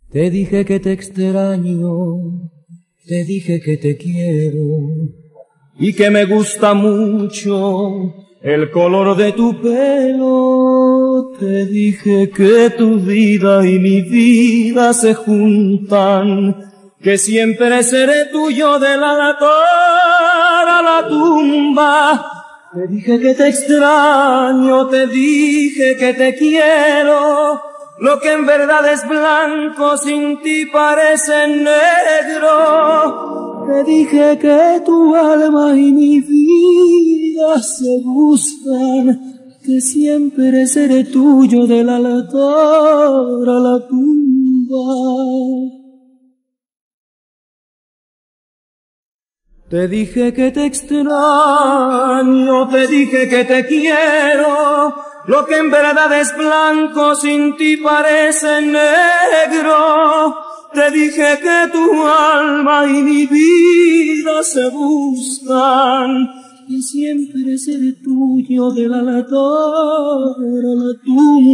Te dije que te extraño, te dije que te quiero y que me gusta mucho el color de tu pelo. Te dije que tu vida y mi vida se juntan, que siempre seré tuyo del altar a la tumba. Te dije que te extraño, te dije que te quiero. Lo que en verdad es blanco sin ti parece negro. Te dije que tu alma y mi vida se buscan, que siempre seré tuyo del altar a la tumba. Te dije que te extraño, te dije que te quiero. Lo que en verdad es blanco sin ti parece negro. Te dije que tu alma y mi vida se buscan, y siempre seré tuyo del altar a la tumba.